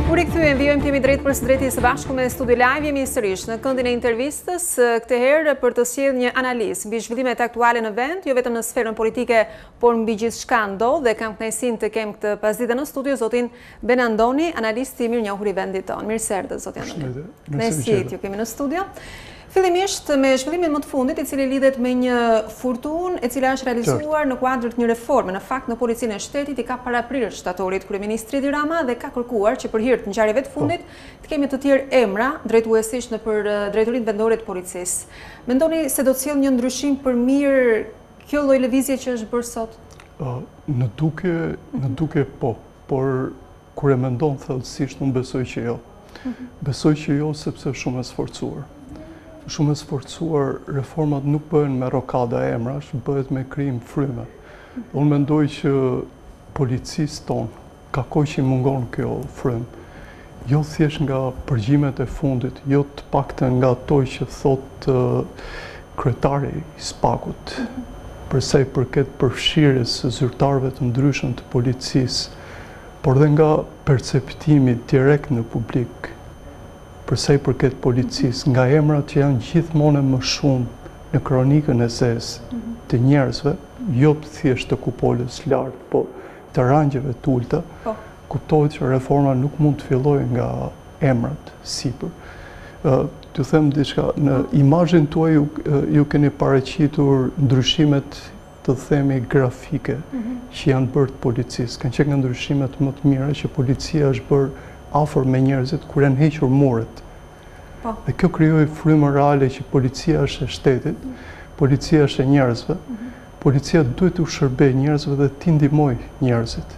Kur i kthyem vijojmë kemi drejt për së drejti së bashku me studio live jemi sërish në këndin e intervistës, këtë herë për të sjellë një analizë mbi zhvillimet aktuale në vend, jo vetëm në sferën politike, por mbi gjithçka ndodh dhe kam kënaqësinë të kem këtë pasdite në studio zotin Benandoni, analisti i mirënjohur i vendit tonë. Mirë se erdhët zoti Andoni. Mirësit ju kemi në studio. Fillimisht me zhvillimin më të fundit, i cili lidhet me një furtunë e cila është realizuar në kuadër të një reforme, në fakt në Policinë e Shtetit, i ka paraprirë shtatorit kryeministri Edi Rama dhe ka kërkuar që për hir të ngjarjeve të fundit të kemi të tjerë emra drejtuesisht në për drejtorinë vendore të policisë. Mendoni se do të sjellë një ndryshim për mirë kjo lloj lëvizje që është bërë sot? Në duke po, por kur e mendon thellësisht unë besoj që jo. Besoj që jo sepse është shumë e sforcuar. Shumë e sforcuar, reformat nuk bëhen me rokada emrash, bëhet me krijim fryme. Unë mendoj që policisë tonë ka kohë që i mungon kjo frymë. Jo thjesht nga përgjimet e fundit, jo të paktën nga ato që thot kryetari i SPAK-ut, përsa i përket përfshirjes së zyrtarëve të ndryshëm të policisë, por dhe nga perceptimi direkt në publik, përsa i përket policisë, nga emrat që janë gjithmonë më shumë në kronikën e zezë të njerëzve, jo thjesht të kupolës lartë, po të rangjeve të ulta, kuptohet që reforma nuk mund të fillojë nga emrat sipër. T'ju them diçka, në imazhin tuaj ju keni paraqitur ndryshimet të themi grafike që janë bërë të policisë. Kanë qenë nga ndryshimet më të mira që policia është bërë afër me njerëzit kur janë hequr muret. Dhe kjo krijoi frymën reale që policia është e shtetit, policia është e njerëzve, policia duhet të shërbejë njerëzve dhe të ndihmoj njerëzit.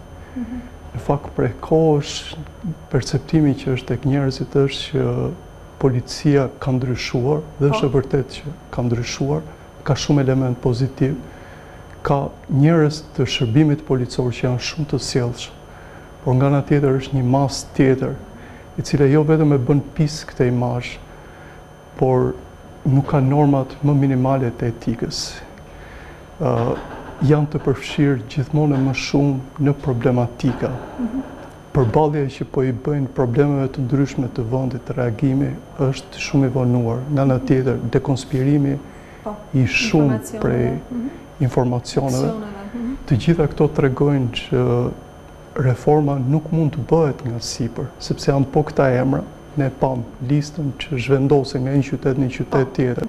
Në fakt prej kohësh perceptimi që është tek njerëzit është që policia ka ndryshuar, dhe është e vërtetë që ka ndryshuar, ka shumë element pozitiv, ka njerëz të shërbimit policor që janë shumë të sjellshëm, por nga ana tjetër është një mas tjetër, i cila jo vetëm e bën pis këtë imazh, por nuk ka normat më minimale të etikës. Janë të përfshirë gjithmonë më shumë në problematika. Përballja që po i bëjnë problemeve të ndryshme të vendit, reagimi është shumë i vonuar. Nga ana tjetër, dekonspirimi i shumë prej informacioneve. Të gjitha këto tregojnë që reforma nuk mund të bëhet nga sipër, sepse janë po këta emra, ne pam listën që zhvendosen nga një qytet në një qytet tjetër.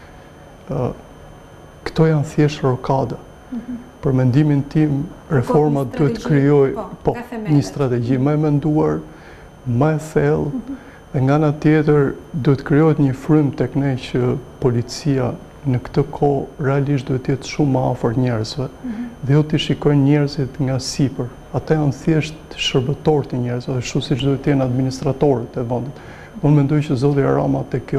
Këto janë thjesht rokada. Për mendimin tim, reforma duhet të krijojë një strategji më e menduar, më e thellë, dhe nga ana tjetër duhet të krijohet një frymë tek ne që policia në këtë kohë realisht duhet të jetë shumë më afër njerëzve dhe jo të shikojnë njerëzit nga sipër. Ata janë thjesht shërbëtorë të njerëzve, ashtu siç duhet të jenë administratorët e vendit. Unë mendoj që zoti Rama te kjo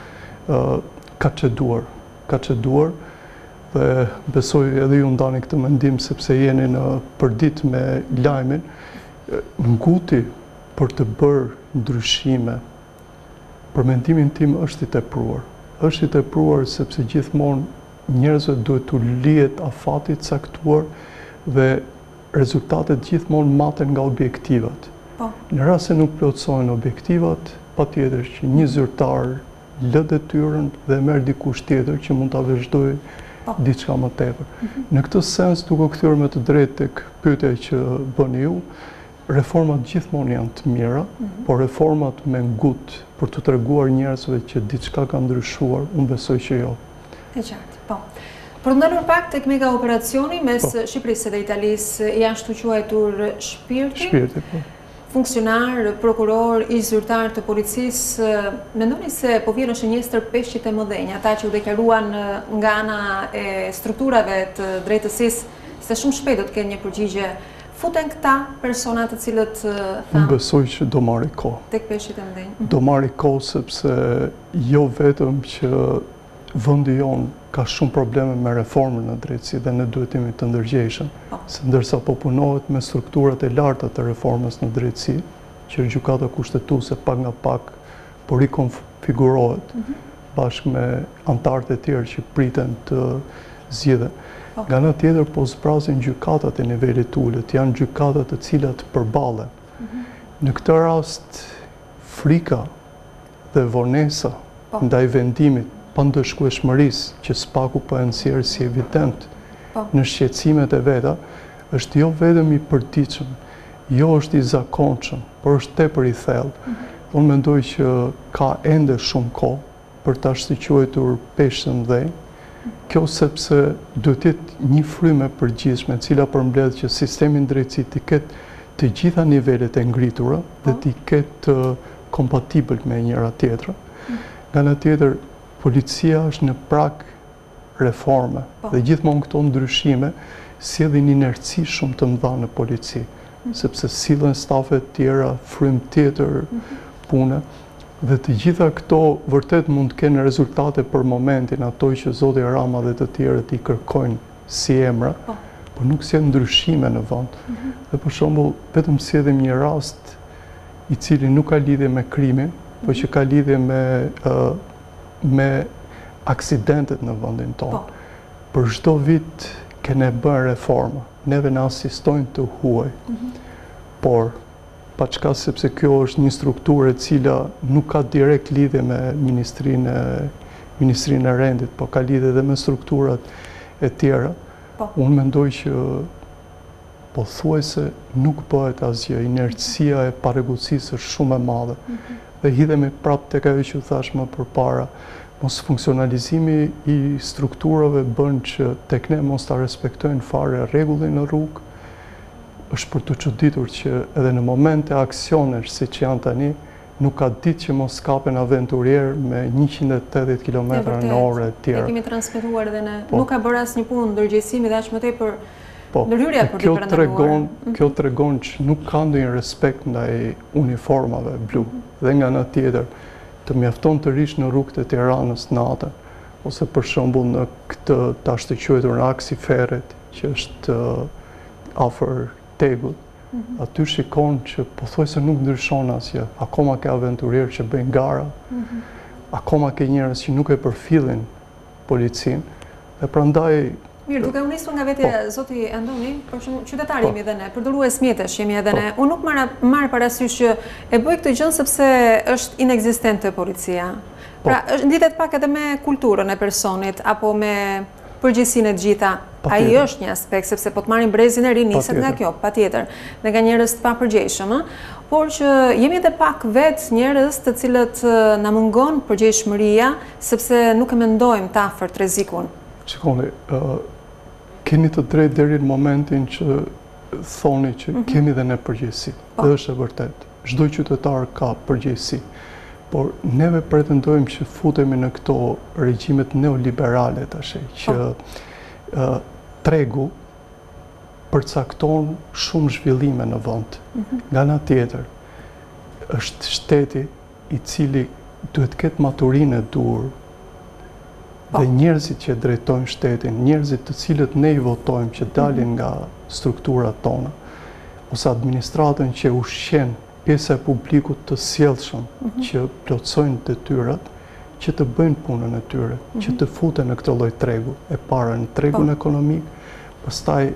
ka çeduar dhe besoj edhe ju ndani këtë mendim sepse jeni në përdit me lajmin, nguti për të bërë ndryshime, për mendimin tim është i tepruar. Është i tepruar sepse gjithmonë njerëzve duhet të lihet afati të caktuar dhe rezultatet gjithmonë maten nga objektivat. Në rast se nuk plotësohen objektivat, patjetër që një zyrtar lë detyrën dhe merr dikush tjetër që mund ta vazhdojë diçka më tepër. Në këtë sens, duke kthyer me të drejtë tek pyetja që bëni ju, reformat gjithmonë janë të mira, por reformat me ngut për të treguar njerëzve që diçka ka ndryshuar, unë besoj që jo. E qartë, po. Për ndalur pak tek mega operacioni mes Shqipërisë dhe Italisë, janë shtuquajtur Shpirti. Shpirti, po. Funksionar, prokuror, ish zyrtar të policisë, mendoni se po vjen në shënjestër peshqit e mëdhenj, ata që u deklaruan nga ana e strukturave të drejtësisë, se shumë shpejt do të kenë një përgjigje. Futen këta persona të cilët thanë? Unë besoj që do marri kohë. Tek peshqit e mëdhenj. Do marri kohë sepse jo vetëm që vendi jon ka shumë probleme me reformën në drejtësi dhe ne duhet jemi të ndërgjegjshëm. Se ndërsa po punohet me strukturat e larta të reformës në drejtësi, që gjykata kushtetuese pak nga pak po rikonfigurohet bashkë me anëtarët e tjerë që priten të zgjidhen. Nga ana tjetër po zbrasin gjykatat e nivelit ulët, janë gjykatat të cilat përballen. Në këtë rast, frika dhe vonesa ndaj vendimit pandëshkueshmërisë që spaku po e nxjerr si evident në shqetësimet e veta, është jo vetëm i përditshëm, jo është i zakonshëm, por është tepër i thellë. Unë mendoj që ka ende shumë kohë për ta shtyquetur peshë të mëdhenj. Kjo sepse duhet të jetë një frymë e përgjithshme, e cila përmbledh që sistemi i drejtësisë të ketë të gjitha nivelet e ngritura dhe të ketë kompatibël me njëra tjetra. Nga ana tjetër, policia është në prag reforme dhe gjithmonë këto ndryshime sjellin inerci shumë të mëdha në polici, sepse sillen stafe të tjera, frymë tjetër pune, dhe të gjitha këto vërtet mund të kenë rezultate për momentin, ato që zoti Rama dhe të tjerët i kërkojnë si emra, por nuk sjell ndryshime në vend. Dhe për shembull, vetëm sjellim një rast i cili nuk ka lidhje me krimin, por që ka lidhje me aksidentet në vendin tonë. Për çdo vit kene bërë reforma, neve na asistojnë të huaj, por pa çka sepse kjo është një strukturë e cila nuk ka direkt lidhje me Ministrinë e Rendit, po ka lidhje edhe me strukturat e tjera. Unë mendoj që pothuajse nuk bëhet asgjë, inercia e parregullsisë është shumë e madhe. Dhe hidhemi prapë tek ajo që thash më përpara, mos funksionalizimi i strukturave bën që tek ne mos ta respektojnë fare rregullin në rrugë. Është për të çuditur që edhe në momente aksionesh siç janë tani, nuk ka ditë që mos kapen aventurier me 180 km/h të tjera. Ne kemi transmetuar edhe ne, nuk ka bërë asnjë punë ndërgjegjësimi dhe as më tepër ndërhyrja për të pretenduar. Kjo tregon që nuk ka ndonjë respekt ndaj uniformave blu. Dhe nga ana tjetër, të mjafton të rish në rrugët e Tiranës natën, ose për shembull në këtë tash të quajtur në aksi Ferret, që është afër Tegut, aty shikon që pothuajse nuk ndryshon asgjë. Akoma ke aventurier që bëjnë gara, akoma ke njerëz që nuk e përfillin policinë, dhe prandaj mirë, duke u nisur nga vetja zoti Andoni, për shembull, qytetar jemi edhe ne, përdorues mjetesh jemi edhe ne. Unë nuk marr parasysh që e bëj këtë gjë sepse është inekzistente policia. Pra, lidhet pak edhe me kulturën e personit apo me përgjegjësinë e gjitha. Ai është një aspekt, sepse po të marrim brezin e ri niset nga kjo, patjetër, dhe nga njerëz të papërgjegjshëm, por që jemi edhe pak vetë njerëz të cilët na mungon përgjegjshmëria, sepse nuk e mendojmë të afërt rrezikun. Shikoni, keni të drejtë deri në momentin që thoni që kemi dhe ne përgjegjësi. Dhe është e vërtet. Çdo qytetar ka përgjegjësi. Por neve pretendojmë që futemi në këto regjimet neoliberale tash, që tregu përcakton shumë zhvillime në vend. Nga ana tjetër, është shteti i cili duhet ketë maturinë e dur, dhe njerëzit që drejtojnë shtetin, njerëzit të cilët ne i votojmë që dalin nga strukturat tona, ose administratën që ushqen pjesa e publikut të sjellshëm që plotësojnë detyrat, që të bëjnë punën e tyre, që të futen në këtë lloj tregu, e para në tregun ekonomik, pastaj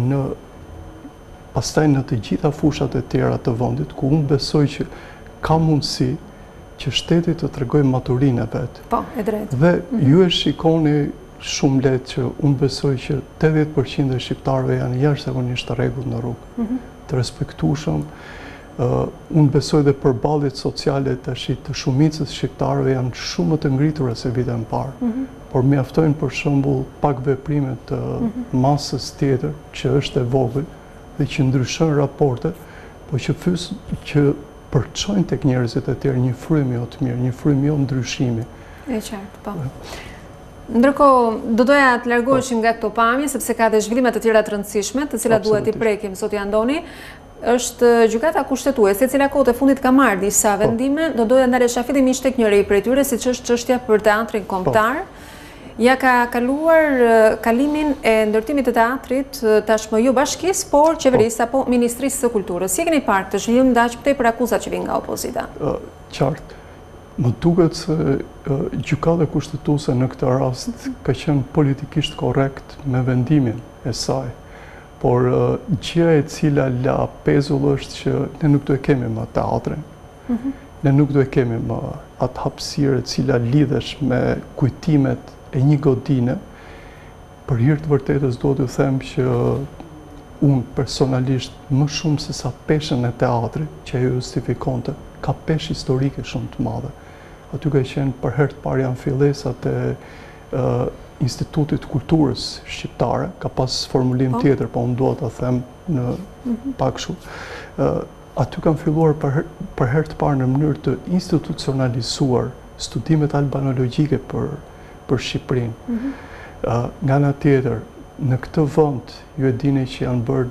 në të gjitha fushat e tjera të vendit, ku unë besoj që ka mundësi që shteti të tregojë maturinë e vet. Po, e drejtë. Dhe ju e shikoni shumë lehtë që unë besoj që 80% e shqiptarëve janë jashtëzakonisht të rregullt në rrugë, të respektueshëm. Unë besoj dhe përballjet sociale tash të shumicës shqiptarëve janë shumë më të ngritura se vitet më parë. Por mjaftojnë për shembull pak veprime të masës tjetër që është e vogël dhe që ndryshon raportet, por që përçojnë tek njerëzit e tjerë një frymë jo të mirë, një frymë jo ndryshimi. E qartë, po. Ndërkohë, do doja të largoheshim nga këto pamje, sepse ka dhe zhvillime të tjera të rëndësishme, të cilat duhet i prekim, zoti Andoni. Është gjykata kushtetuese, e cila kohët e fundit ka marrë disa vendime, do doja ndalesha fillimisht tek njëri prej tyre, siç është çështja për teatrin kombëtar. Ja ka kaluar kalimin e ndërtimit të teatrit tashmë jo bashkisë, por qeverisë apo Ministrisë së Kulturës. Si e keni parë këtë zhvillim ndaj për akuzat që vijnë nga opozita? Qartë. Më duket se gjykata kushtetuese në këtë rast ka qenë politikisht korrekt me vendimin e saj. por gjëja e cila la pezull është që ne nuk do e kemi më teatrin. Ne nuk do e kemi më atë hapësirë e cila lidhesh me kujtimet e një godine. Për hir të vërtetës do t'ju them që unë personalisht më shumë se sa peshën e teatrit që ajo justifikonte, ka peshë historike shumë të madhe. Aty ka qenë për herë të parë janë fillesat e Institutit Kulturës Shqiptare, ka pas formulim tjetër, po unë dua ta them në pak shumë. Aty kanë filluar për herë të parë në mënyrë të institucionalizuar studimet albanologjike për Shqipërinë. Nga ana tjetër, në këtë vend ju e dini që janë bërë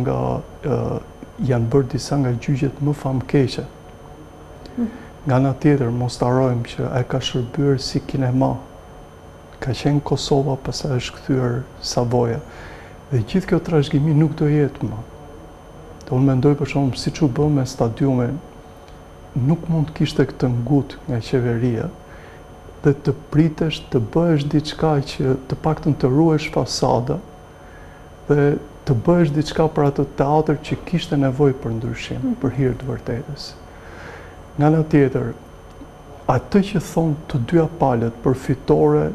disa nga gjyqjet më famkeqe. Nga ana tjetër, mos harrojmë që ai ka shërbyer si kinema. Ka qenë Kosova, pastaj është kthyer Savoja. Dhe gjithë kjo trashëgimi nuk do jetë më. Unë mendoj për shembull siç u bë me stadiumin, nuk mund të kishte këtë ngut nga qeveria dhe të pritesh të bëhesh diçka që të paktën të ruhesh fasada dhe të bëhesh diçka për atë teatr që kishte nevojë për ndryshim, për hir të vërtetës. Nga ana tjetër, atë që thonë të dyja palët përfitore,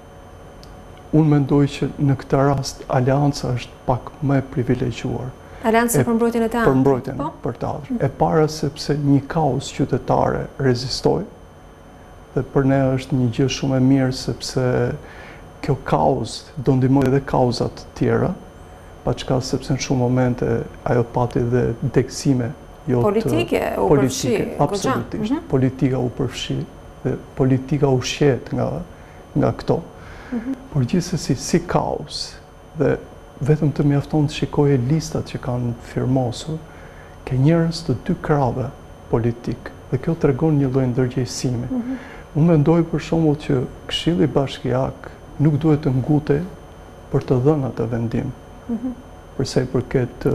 unë mendoj që në këtë rast aleanca është pak më e privilegjuar. Aleanca për mbrojtjen e teatrit? Për mbrojtjen për teatrin. E para sepse një kaos qytetare rezistoi dhe për ne është një gjë shumë e mirë sepse kjo kaos do ndihmojë edhe kauzat të tjera, paçka sepse në shumë momente ajo pati dhe degësime politike u përfshi. Absolutisht. Politika u përfshi dhe politika u shqet nga këto. Por gjithsesi si kaos dhe vetëm të mjafton të shikoje listat që kanë firmosur ke njerëz të dy krave politik dhe kjo tregon një lloj ndërgjegjësimi. Unë mendoj për shembull që Këshilli Bashkiak nuk duhet të ngutej për të dhënë atë vendim. Për sa i përket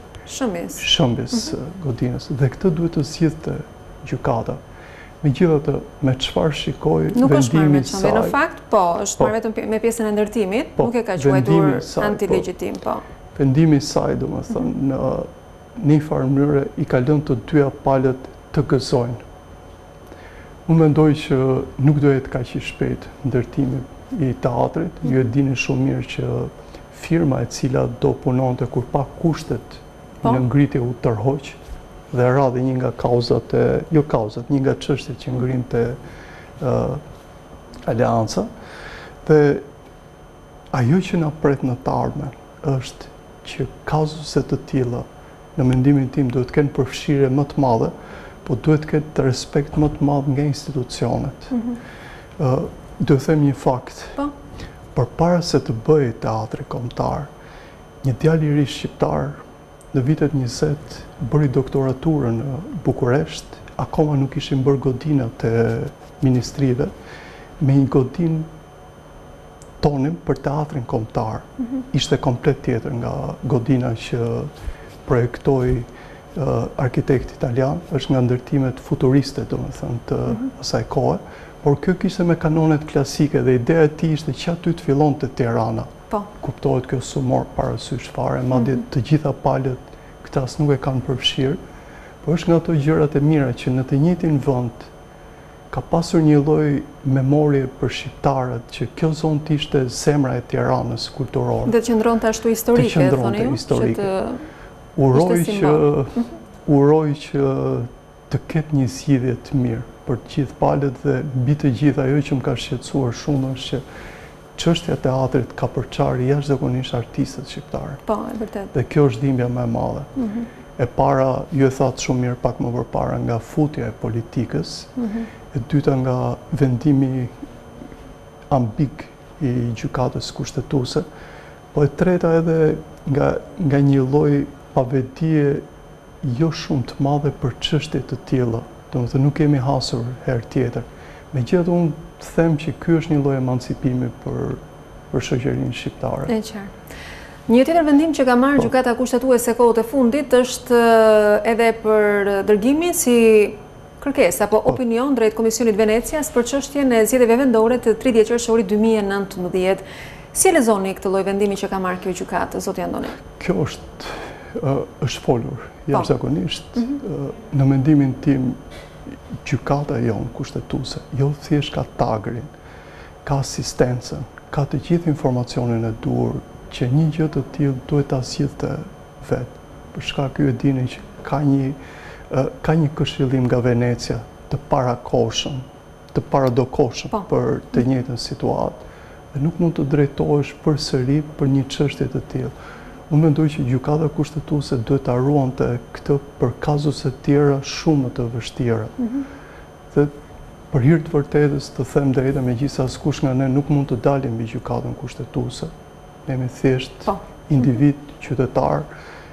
shëmbjes godinës dhe këtë duhet të zgjidhte gjykata. Megjithatë, me çfarë shikoj vendimi i saj. Nuk është marrë me çmbi, në fakt, po, është marrë vetëm me pjesën e ndërtimit, nuk e ka quajtur antilegjitim, po. Vendimi i saj, domethënë, në një farë mënyrë i ka lënë të dyja palët të gëzojnë. Unë mendoj që nuk do jetë kaq i shpejt ndërtimi i teatrit. Ju e dini shumë mirë që firma e cila do punonte kur pa kushtet në ngritje u tërhoq dhe radhë një nga kauzat, një nga çështjet që ngrinte aleanca. Dhe ajo që na pret në të ardhmen është që kauzuse të tilla, në mendimin tim, duhet të kenë përfshirje më të madhe, po duhet të kenë të respekt më të madh nga institucionet. Do të them një fakt. Përpara se të bëhej teatri kombëtar, një djalë i ri shqiptar në vitet 20 bëri doktoraturën në Bukuresht, akoma nuk ishin bërë godinat e ministrive, me një godinë tonim për teatrin kombëtar. Ishte komplet tjetër nga godina që projektoi arkitekti italian, është nga ndërtimet futuriste, domethënë të asaj kohe, por kjo kishte me kanonet klasike dhe ideja e tij ishte që aty të fillonte Tirana. Kuptohet kjo sumor parasysh fare, madje të gjitha palët këtë as nuk e kanë përfshirë, por është nga ato gjërat e mira që në të njëjtin vend ka pasur një lloj memorie për shqiptarët që kjo zonë të ishte zemra e Tiranës kulturore. Dhe të qëndronte ashtu historike, thoni ju? Uroj që të ketë një zgjidhje të mirë për të gjithë palët dhe mbi të gjithë ajo që më ka shqetësuar shumë është që çështja e teatrit ka përçarë jashtëzakonisht artistët shqiptarë. Po, e vërtet. Dhe kjo është dhimbja më e madhe. E para, ju e thatë shumë mirë pak më përpara, nga futja e politikës, e dyta nga vendimi ambig i gjykatës kushtetuese, po e treta edhe nga një lloj pavedie jo shumë të madhe për çështje të tilla. Domethënë nuk kemi hasur herë tjetër. Megjithatë unë them që ky është një lloj emancipimi për shoqërinë shqiptare. E qartë. Një tjetër vendim që ka marrë gjykata kushtetuese kohët e fundit është edhe për dërgimin si kërkesë apo opinion drejt Komisionit Venecias për çështjen e zgjedhjeve vendore të 30 qershorit 2019. Si e lexoni këtë lloj vendimi që ka marrë kjo gjykatë, zoti Andoni? Kjo është folur jashtëzakonisht. Në mendimin tim, gjykata jonë kushtetuese jo thjesht ka tagrin, ka asistencën, ka të gjithë informacionin e duhur që një gjë të tillë duhet ta zgjidhte vetë. Për shkak ky e dini që ka një këshillim nga Venecia të parakohshëm, të paradokoshëm për të njëjtën situatë dhe nuk mund të drejtohesh përsëri për një çështje të tillë. Unë mendoj që gjykata kushtetuese duhet ta ruante këtë për kazuse të tjera shumë më të vështira. Dhe për hir të vërtetës të them drejtë, megjithëse askush nga ne nuk mund të dalim mbi gjykatën kushtetuese. Ne jemi thjesht individ, qytetar,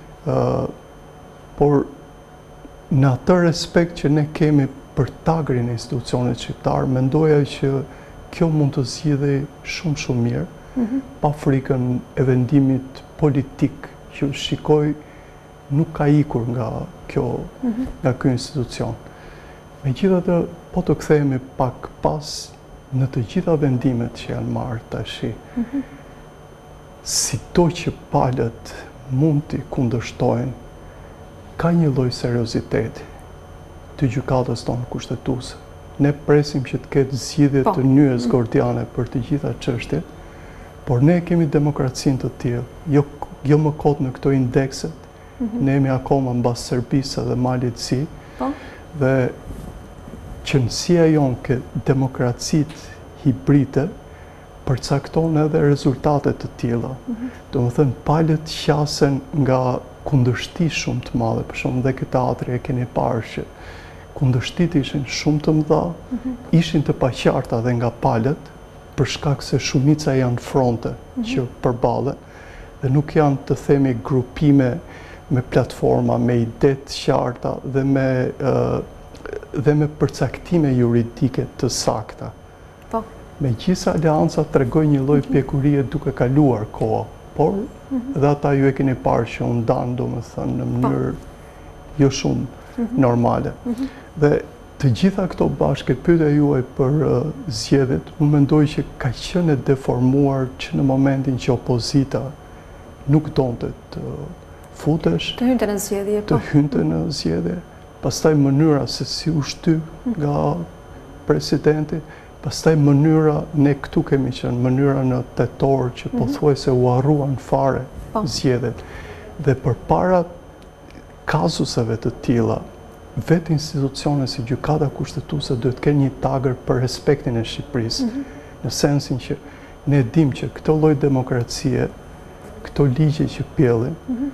por në atë respekt që ne kemi për tagrin e institucionit shqiptar, mendoja që kjo mund të zgjidhej shumë mirë, pa frikën e vendimit politik që shikoj nuk ka ikur nga ky institucion. Megjithatë, po të kthehemi pak pas në të gjitha vendimet që janë marrë tash. Sido që palët mund t'i kundërshtojnë, ka një lloj serioziteti të gjykatës tonë kushtetuese. Ne presim që të ketë zgjidhje të nyes gordiane për të gjitha çështjet, por ne kemi demokracinë të tillë, jo më kot në këto indekset. Ne jemi akoma mbas Serbisë dhe Malit Zi, dhe qëndësia jonë ke demokracitë hibride përcakton edhe rezultate të tilla. Domethënë, palët qasen nga kundërshti shumë të madhe, për shembull dhe këtë teatri e keni parë që kundërshtit ishin shumë të mëdha, ishin të paqarta dhe nga palët, për shkak se shumica janë fronte që përballen dhe nuk janë, të themi, grupime me platforma, me ide të qarta dhe me përcaktime juridike të sakta. Megjithëse aleanca tregojnë një lloj pjekurie duke kaluar koha, por edhe ata ju e keni parë që u ndan, domethënë, në mënyrë jo shumë normale. Dhe të gjitha këto bashkë, pyetja juaj për zgjedhjet, unë mendoj që ka qenë e deformuar që në momentin që opozita nuk donte të futesh, të hynte në zgjedhje, pastaj mënyra se si u shtyp nga presidenti, pastaj mënyra, ne këtu kemi qenë, mënyra në tetor që pothuajse u harruan fare zgjedhjet. Dhe përpara kazuseve të tilla, vetë institucione si gjykata kushtetuese duhet të kenë një tagër për respektin e Shqipërisë, në sensin që ne dim që këtë lloj demokracie, këto ligje që pjellin,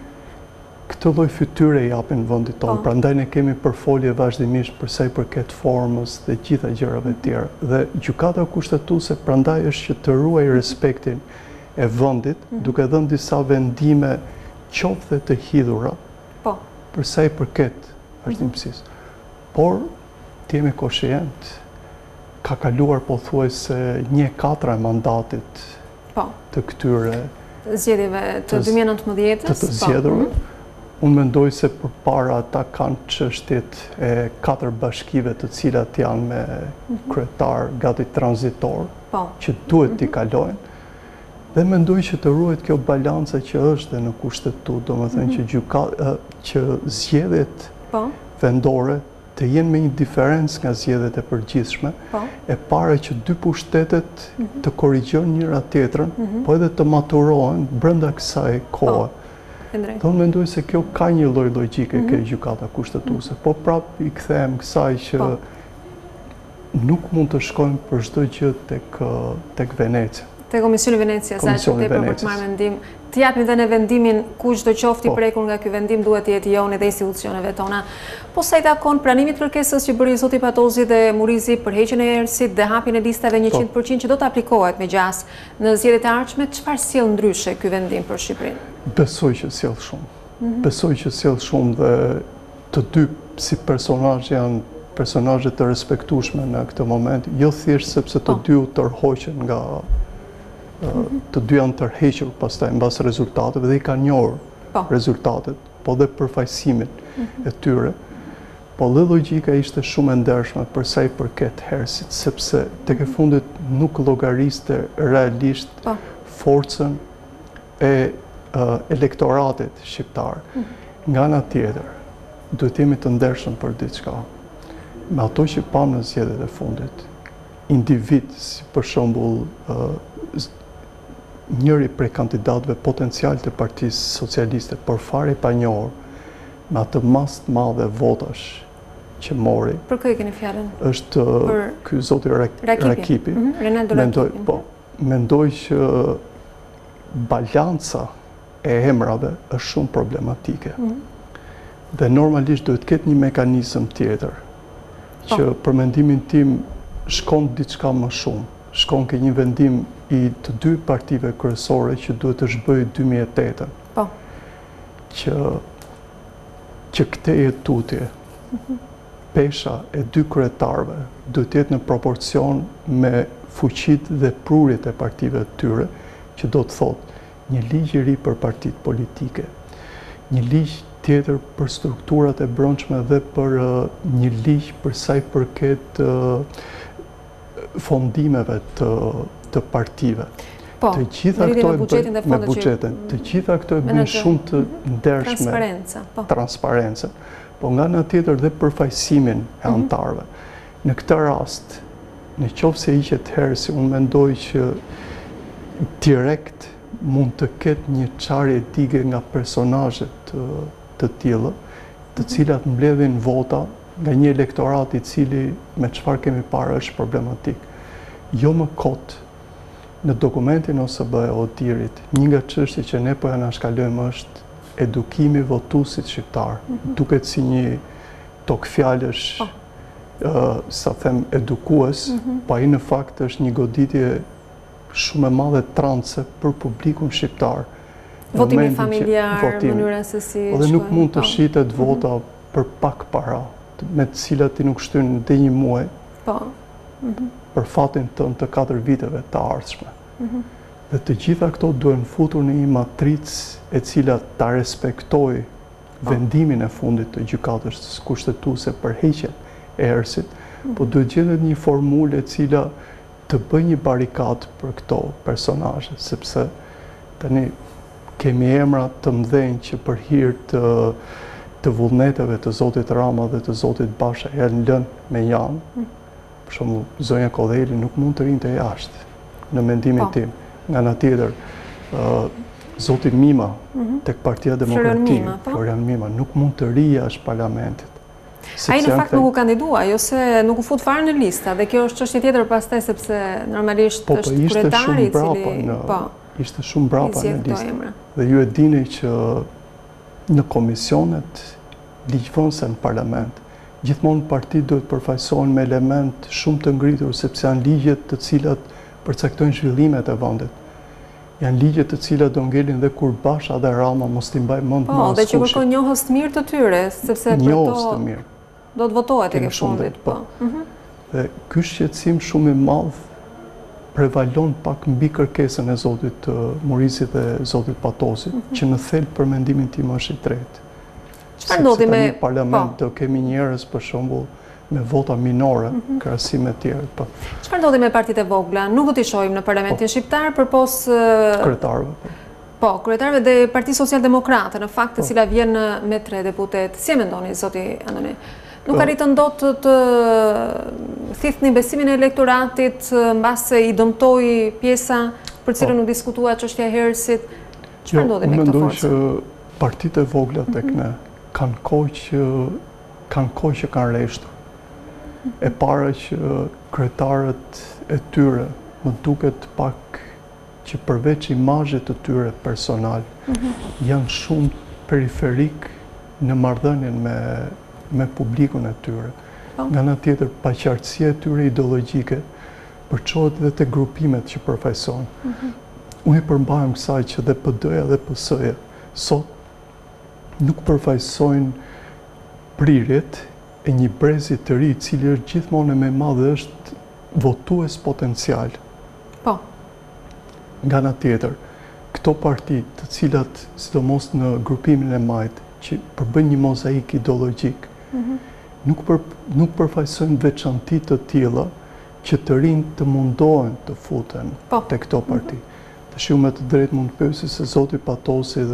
këtë lloj fytyre japin vendit tonë. Prandaj ne kemi përfolje vazhdimisht për sa i përket formës dhe gjitha gjërave tjera. Dhe gjykata kushtetuese prandaj është që të ruaj respektin e vendit, duke dhënë disa vendime qoftë të hidhura, për sa i përket vazhdimësisë. Por, të jemi koshient, ka kaluar pothuajse 1/4 e mandatit të këtyre zgjedhjeve të 2019-s. Të zgjedhurve. Unë mendoj se përpara ata kanë çështjet e 4 bashkive të cilat janë me kryetar gati tranzitor, që duhet t'i kalojnë. Dhe mendoj që të ruhet kjo balanca që është dhe në kushtetutë, domethënë që zgjedhjet vendore të jenë me një diferencë nga zgjedhjet e përgjithshme, e para që dy pushtetet të korrigjojnë njëra tjetrën, po edhe të maturohen brenda kësaj kohe. Do në mendoj se kjo ka një lloj logjike ke gjykata kushtetuese, po prap i kthehem kësaj që nuk mund të shkojmë për çdo gjë tek Venecia. Te Komisioni Venecia, sa që tepër për të marrë mendim, të japim dhe në vendimin kushdo qofti prekur nga ky vendim duhet të jetë joni dhe institucioneve tona. Po sa i takon pranimit kërkesës që bëri zoti Patozi dhe Murizi për heqjen e erësit dhe hapjen e listave 100% që do të aplikohet me gjas në zgjedhjet e ardhshme, çfarë sjell ndryshe ky vendim për Shqipërinë? Besoj që sjell shumë. Besoj që sjell shumë dhe të dy si personazhe janë personazhe të respektueshme në këtë moment, jo thjesht sepse të dy u tërhoqen nga të dy janë tërhequr pastaj mbas rezultateve dhe i kanë njohur rezultatet, po dhe përfaqësimin e tyre. Po dhe logjika ishte shumë e ndershme për sa i përket herësit, sepse tek e fundit nuk llogariste realisht forcën e elektoratit shqiptar. Nga ana tjetër, duhet jemi të ndershëm për diçka. Me ato që pamë në zgjedhjet e fundit, individ, si për shembull njëri prej kandidatëve potencial të Partisë Socialiste, por fare pa njohur, me atë mas të madhe votash që mori. Për kë i keni fjalën? Është ky zoti Rakipi. Renaldo Rakipi. Po, mendoj që balanca e emrave është shumë problematike. Dhe normalisht duhet ketë një mekanizëm tjetër që për mendimin tim shkon diçka më shumë. Shkon ke një vendim i të dy partive kryesore që duhet të zhbëjë 2008-ën. Po. Që këte tutje, pesha e dy kryetarëve duhet jetë në proporcion me fuqit dhe prurjet e partive të tyre, që do të thotë një ligj i ri për partitë politike, një ligj tjetër për strukturat e brendshme dhe për një ligj për sa i përket fondimeve të partive. Po, të gjitha këto me buxhetin, të gjitha këto e bëjnë shumë të ndershme transparencë, po nga ana tjetër dhe përfaqësimin e anëtarëve. Në këtë rast, në qoftë se hiqet hersi, unë mendoj që direkt mund të ketë një çarje dige nga personazhet të tilla, të cilat mbledhin vota nga një elektorat i cili me çfarë kemi parë është problematik. Jo më kot në dokumentin OSBE-Odirit, një nga çështjet që ne po ja anashkalojmë është edukimi votuesit shqiptar. Duket si një tokë fjalësh, sa them edukues, po ai në fakt është një goditje shumë e madhe trance për publikun shqiptar. Votimi familjar, mënyra se si shkojnë. Dhe nuk mund të shitet vota për pak para, me të cilat ti nuk shtyn dhe një muaj për fatin tënd të 4 viteve të ardhshme. Dhe të gjitha këto duhen futur në një matricë e cila ta respektoj vendimin e fundit të gjykatës kushtetuese për heqjen e erësit, po duhet gjendet një formulë e cila të bëj një barikat për këto personazhe, sepse tani kemi emra të mëdhenj që për hir të vullneteve të zotit Rama dhe të zotit Basha janë lënë me janë. Për shembull, zonja Kodheli nuk mund të rinte jashtë, në mendimin tim. Nga ana tjetër, zoti Mima tek Partia Demokratike, Florian Mima, nuk mund të ri jashtë parlamentit. Ai në fakt nuk u kandidua, jo se nuk u fut fare në lista, dhe kjo është çështje tjetër pastaj sepse normalisht është kryetari i cili ishte shumë brapa në listë. Dhe ju e dini që në komisionet ligjvënëse në parlament, gjithmonë partitë duhet përfaqësohen me element shumë të ngritur, sepse janë ligjet të cilat përcaktojnë zhvillimet e vendit. Janë ligjet të cilat do ngelin dhe kur Basha dhe Rama mos t'i mbaj mend më askush. Po, dhe që kërkon njohës të mirë të tyre, sepse për to do të votohet tek e fundit. Dhe ky shqetësim shumë i madh prevalon pak mbi kërkesën e zotit Murisit dhe zotit Patosit, që në thelb për mendimin tim është i tretë. Çfarë ndodhi me parlament do kemi njerëz për shembull me vota minore, krahasim me tjerët. Çfarë ndodhi me partitë e vogla? Nuk do t'i shohim në parlamentin shqiptar përpos kryetarëve. Po, kryetarëve dhe Partia Socialdemokrate, në fakt, e cila vjen me 3 deputet. Si e mendoni, zoti Andoni? Nuk arritën dot të thithni besimin e elektoratit mbase i dëmtoi pjesa për cilën u diskutua çështja e herësit. Çfarë ndodhi me këtë forcë? Mendoj që partitë e vogla tek ne kanë kohë që kanë rreshtur. E para që kryetarët e tyre më duket pak që përveç imazhit të tyre personal janë shumë periferik në marrëdhënien me publikun e tyre. Nga ana tjetër, paqartësia e tyre ideologjike përçohet edhe te grupimet që përfaqësojnë. Unë i përmbahem kësaj që dhe PD-ja dhe PS-ja sot nuk përfaqësojnë prirjet e një brezi të ri, i cili është gjithmonë më i madh, është votues potencial. Po. Nga ana tjetër, këto parti të cilat, sidomos në grupimin e majt, që përbën një mozaik ideologjik, nuk përfaqësojnë veçanti të tilla që të rinj të mundohen të futen te këto parti. Tash me të drejtë mund të pyesi se Zoti Patosi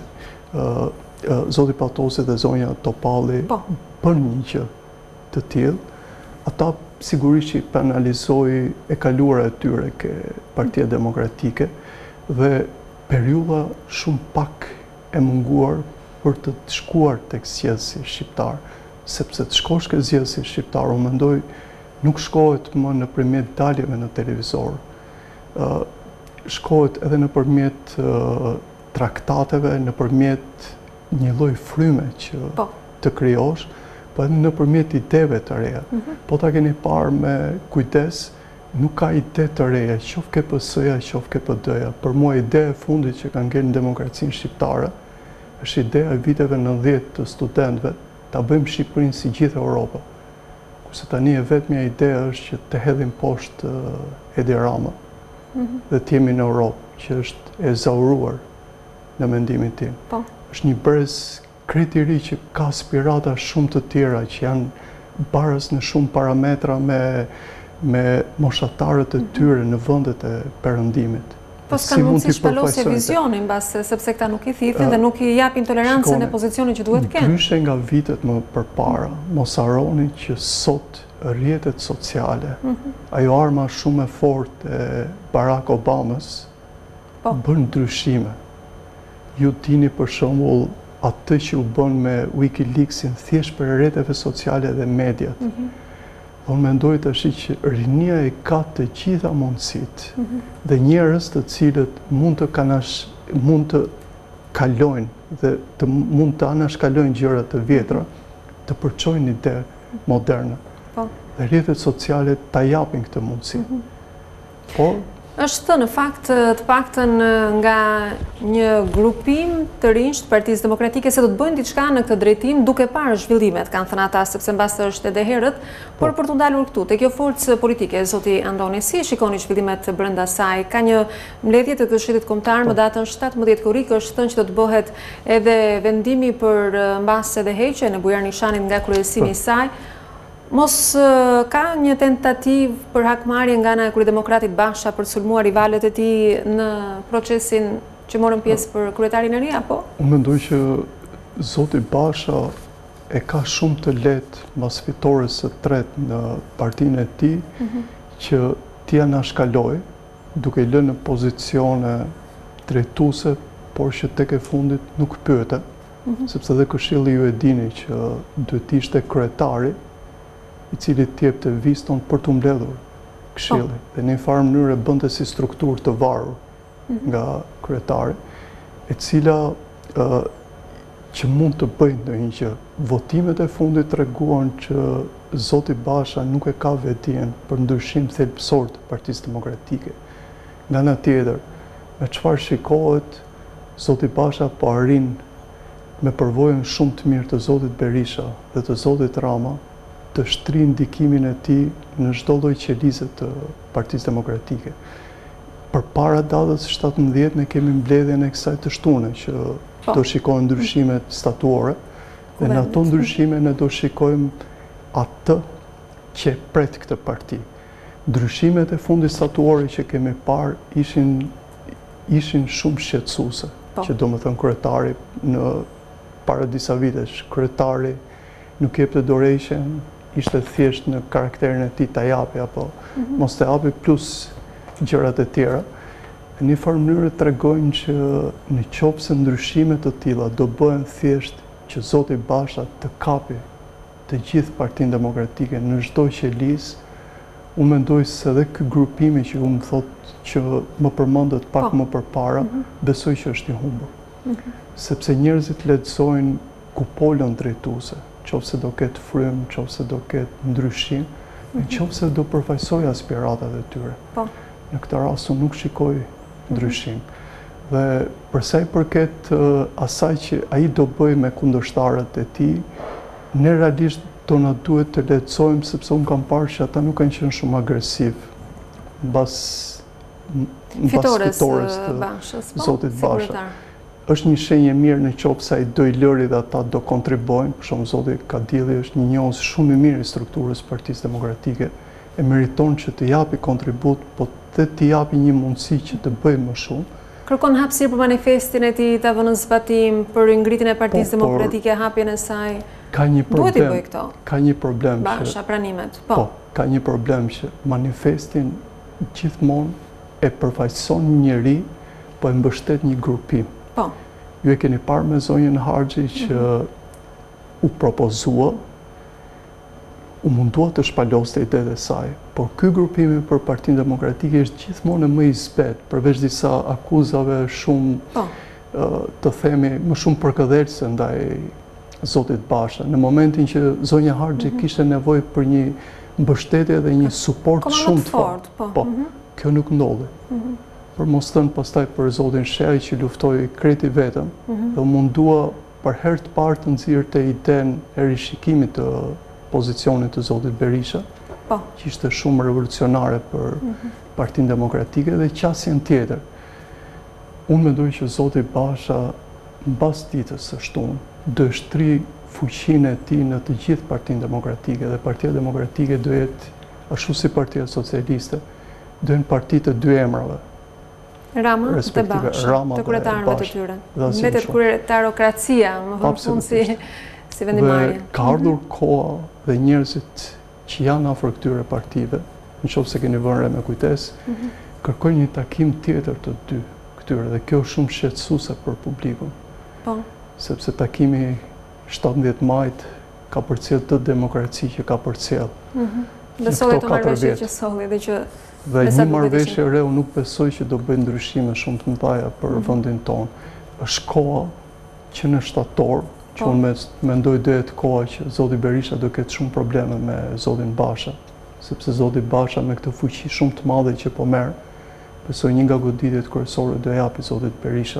dhe zonja Topalli për një gjë të tillë, ata sigurisht që penalizoi e kaluara e tyre ke Partia Demokratike dhe periudha shumë pak e munguar për të shkuar tek zgjedhësi shqiptar, sepse të shkosh ke zgjedhësi shqiptar, unë mendoj nuk shkohet më nëpërmjet daljeve në televizor. Shkohet edhe nëpërmjet traktateve, nëpërmjet një lloj fryme që të krijosh, po edhe nëpërmjet ideve të reja. Po ta keni parë me kujdes, nuk ka ide të reja, qoftë KPS-ja, qoftë KPD-ja. Për mua ideja e fundit që ka ngel në demokracinë shqiptare është ideja e viteve 90 të studentëve ta bëjmë Shqipërinë si gjithë Europa. Kurse tani e vetmja ideja është që të hedhim poshtë Edi Rama dhe të jemi në Europë, që është e zauruar në mendimin tim. Është një brez krejt i ri që ka aspirata shumë të tjera, që janë barës në shumë parametra me moshatarët e tyre në vendet e perëndimit. Po s'kan mundësi shpalosje vizionin, sepse këta nuk i thithin dhe nuk i japin tolerancën e pozicionit që duhet kenë. Ndryshe nga vitet më përpara, mos harroni që sot rrjetet sociale, ajo arma shumë e fortë e Barack Obamas, bën ndryshime. Ju dini për shembull atë që u bën me Wikileaksin thjesht për rrjeteve sociale dhe mediat. Unë mendoj tash që rinia e ka të gjitha mundësitë dhe njerëz të cilët mund të kalojnë dhe mund të anashkalojnë gjëra të vjetra, të përçojnë ide moderne. Dhe rrjetet sociale ta japin këtë mundësi. Por është në fakt të paktën nga një grupim të rinj të Partisë Demokratike se do të bëjnë diçka në këtë drejtim duke parë zhvillimet, kanë thënë ata, sepse mbas është edhe herët, por për të ndalur këtu te kjo forcë politike, zoti Andoni, si shikoni zhvillimet brenda saj? Ka një mbledhje të Këshillit Kombëtar më datën 17 korrik, është thënë që do të bëhet edhe vendimi për mbas edhe heqjen e Bujar Nishanit nga kryesimi i saj. Mos ka një tentativë për hakmarrje nga ana e Kryedemokratit Basha për të sulmuar rivalet e tij në procesin që morën pjesë për kryetarin e ri, apo? Unë mendoj që zoti Basha e ka shumë të lehtë mbas fitores së tretë në partinë e tij që t'i anashkaloj duke i lënë në pozicione drejtuese, por që tek e fundit nuk pyete, sepse dhe Këshilli ju e dini që duhet të ishte kryetari i cili t'jepte viston për të mbledhur Këshilli. Dhe në një farë mënyrë bënte si strukturë të varur nga kryetari, e cila që mund të bëjnë ndonjë gjë. Votimet e fundit treguan që zoti Basha nuk e ka vetdijen për ndryshim thelbësor të Partisë Demokratike. Nga ana tjetër, me çfarë shikohet, zoti Basha po arrin me përvojën shumë të mirë të zotit Berisha dhe të zotit Rama të shtri ndikimin e tij në çdo lloj qelizë të Partisë Demokratike. Përpara datës 17 ne kemi mbledhjen e kësaj të shtunë që do shikojmë ndryshimet statuore dhe në ato ndryshime ne do shikojmë atë që pret këtë parti. Ndryshimet e fundit statuore që kemi parë ishin shumë shqetësuese, që domethënë kryetari në para disa vitesh, kryetari nuk jepte dorëshën, ishte thjesht në karakterin e tij ta japi apo mos ta japi plus gjërat e tjera. Në një farë mënyrë tregojnë që në qoftë se ndryshime të tilla do bëhen thjesht që zoti Basha të kapi të gjithë Partinë Demokratike në çdo qelizë, unë mendoj se edhe ky grupimi që unë thotë që më përmendet pak më përpara, besoj që është i humbur. Sepse njerëzit lexojnë kupolën drejtuese, qofse do ketë frym, qofse do ketë ndryshim, qofse do përfaqësoj aspiratat e tyre. Në këtë rast unë nuk shikoj ndryshim. Dhe përsa i përket asaj që ai do bëj me kundërshtarët e tij, ne realisht do na duhet të lehtësojmë, sepse unë kam parë që ata nuk kanë qenë shumë agresiv mbas fitores të zotit Basha. Është një shenjë mirë në qoftë se ai do i lëri dhe ata do kontribuojnë. Për shembull, zoti Kadilli është një njohës shumë i mirë i strukturës së Partisë Demokratike, e meriton që të japi kontribut, po të japi një mundësi që të bëjë më shumë. Kërkon hapësirë për manifestin e tij ta vënë në zbatim, për ngritjen e Partisë Demokratike, hapjen e saj. Ka një problem. Duhet i bëj këto. Ka një problem Basha pranimet. Po, ka një problem që manifestin gjithmonë e përfaqëson një njeri, po e mbështet një grupim. Po. Ju e keni parë me zonjën Harxhi që u propozua, u mundua të shpaloste idetë e saj, por ky grupimi për Partinë Demokratike është gjithmonë më i zbet, përveç disa akuzave shumë, të themi, më shumë përkëdhelëse ndaj zotit Basha. Në momentin që zonja Harxhi kishte nevojë për një mbështetje dhe një suport shumë të fortë, po, kjo nuk ndodhi. Për mos thënë pastaj për zotin Sheaj që luftoi kreti vetëm, dhe u mundua për herë të parë të nxirrte të idenë e rishikimit të pozicionit të zotit Berisha, që ishte shumë revolucionare për Partinë Demokratike dhe qasjen tjetër. Unë mendoj që zoti Basha, mbas ditës së shtunë, dështri fuqinë e tij në të gjithë Partinë Demokratike dhe Partia Demokratike do jetë, ashtu si Partia Socialiste, do jenë parti të dy emrave. Rama dhe Basha, të kryetarëve të tyre. Mbetet kryetarokracia, më thonë fund si vendimarrje. Dhe ka ardhur koha dhe njerëzit që janë afër këtyre partive, nëse keni vënë re me kujtesë, kërkojnë një takim tjetër të dy këtyre dhe kjo është shumë shqetësuese për publikun. Po. Sepse takimi 17 majit ka përcjell të demokraci që ka përcjell. Dhe solli të marrëveshje që solli dhe që dhe një marrëveshje e re unë nuk besoj që do bëjë ndryshime shumë të mëdha për vendin tonë. Është koha që në shtator, që unë mendoj do jetë koha që zoti Berisha do ketë shumë probleme me zotin Basha, sepse zoti Basha me këtë fuqi shumë të madhe që po merr, besoj një nga goditjet kryesore do japi zotit Berisha,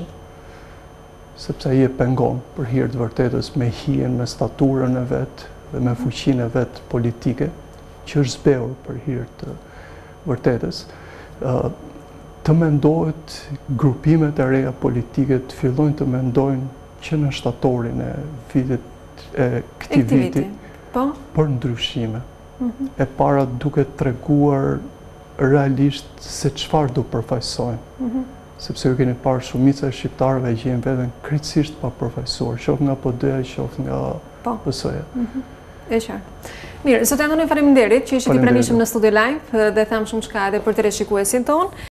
sepse ai e pengon për hir të vërtetës me hijen, me staturën e vet dhe me fuqinë e vet politike, që është zbehur për hir të vërtetës. Të mendohet grupimet e reja politike të fillojnë të mendojnë që në shtatorin e vitit e këtij viti për ndryshime. E para duke treguar realisht se çfarë do përfaqësojnë. Sepse ju keni parë shumica e shqiptarëve që janë veten krejtësisht pa përfaqësuar, qoftë nga PD-ja, qoftë nga PS-ja. E qartë. Mirë, sot jam faleminderit që ishit i pranishëm në Studio Live dhe tham shumë çka edhe për të shikuesin ton.